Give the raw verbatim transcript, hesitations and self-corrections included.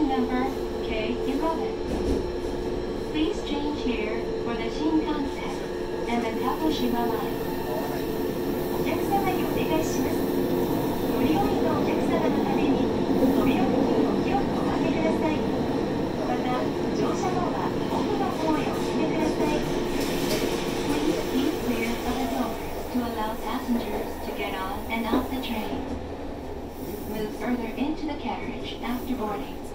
train number K eleven. Please change here for the Shinkansen and the Kagoshima line. お客様にお願いします。乗り降りのお客様のために扉付近を広くお開けください。また、乗車後は奥の方へお進めください。Please be clear of the doors to allow passengers to get on and off the train. Move further into the carriage after boarding.